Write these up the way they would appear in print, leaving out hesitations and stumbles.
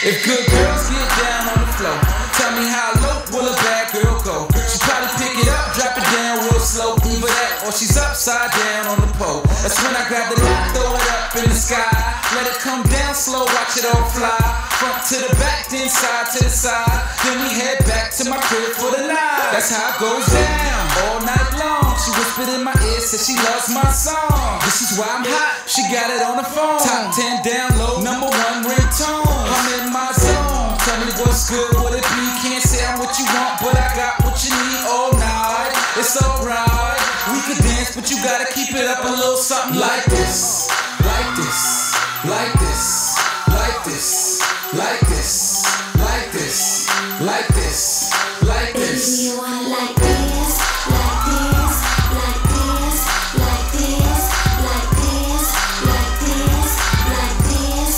If good girls get down on the floor, tell me how low will a bad girl go? She probably pick it up, drop it down real slow. Either that or she's upside down on the pole. That's when I grab the light, throw it up in the sky. Let it come down slow, watch it all fly. Front to the back, then side to the side. Then we head back to my crib for the night. That's how it goes down all night long. She whispered in my ear, said she loves my song. This is why I'm hot, she got it on the phone. Top 10 download, #1 ringtone. I'm in my zone, tell me what's good, what it be. Can't say I'm what you want, but I got what you need all night. It's alright, we could dance, but you gotta keep it up a little something like this. Like this, like this, like this, like this, like this, like this, like this. Baby, you want like this, like this, like this, like this, like this, like this, like this.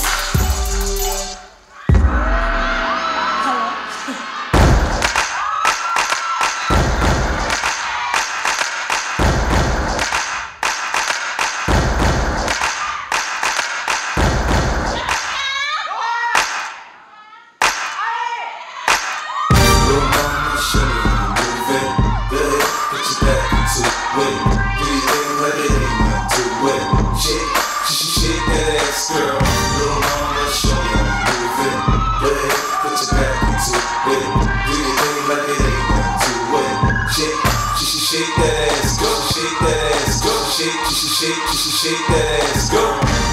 Shake that ass, go.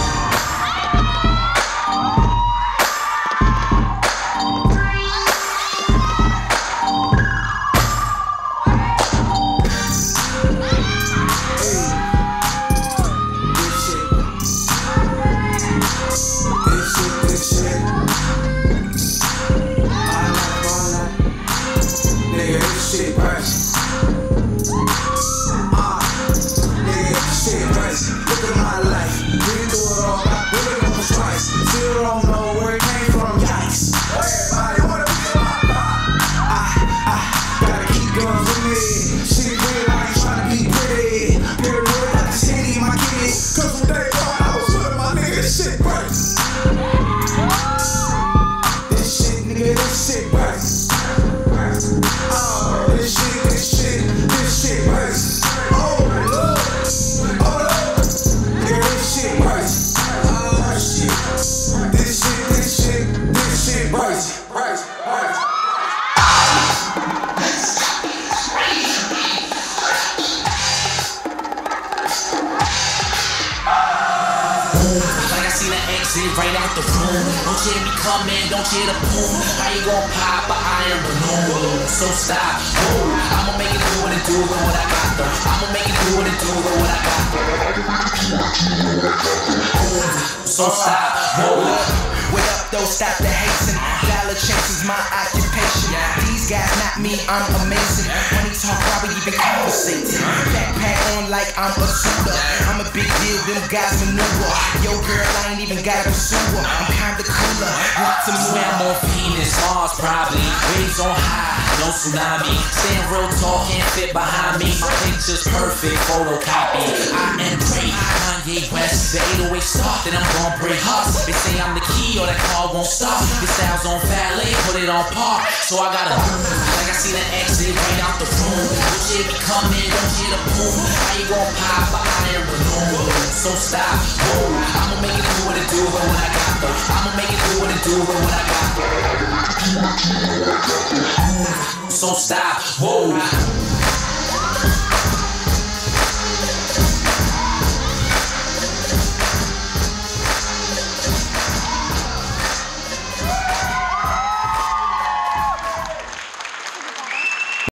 Right out the room, don't you hear me coming, don't you hear the boom? How you gon' pop an iron balloon? So stop, whoa, I'ma make it do what it do with what I got though. I'ma make it do what it do with what I got though. So stop, whoa. Wait up though, stop the hating. Dollar chances my occupation. These guys not me, I'm amazing. Money talk, probably even conversating. Backpack on like I'm a shooter. I'm a big deal, them guys maneuver. Yo girl, I ain't even gotta pursue her. I'm kinda cooler. Want to move, I'm on Venus, Mars probably. Waves on high, no tsunami. Staying real tall, can't fit behind me. My picture's perfect, photocopy. I am great, Kanye West. The 808 start, then I'm gon' break hearts. They say I'm the key or that car won't stop. This style's on valet, put it on park. So I gotta move, like I see the exit right out the room. Don't you hear me coming, don't you hear the boom? How you gon' pop an iron balloon? So stop, whoa, I'ma make it do what it do with what I got though. I'ma make it do what it do with what I got though. So stop, whoa.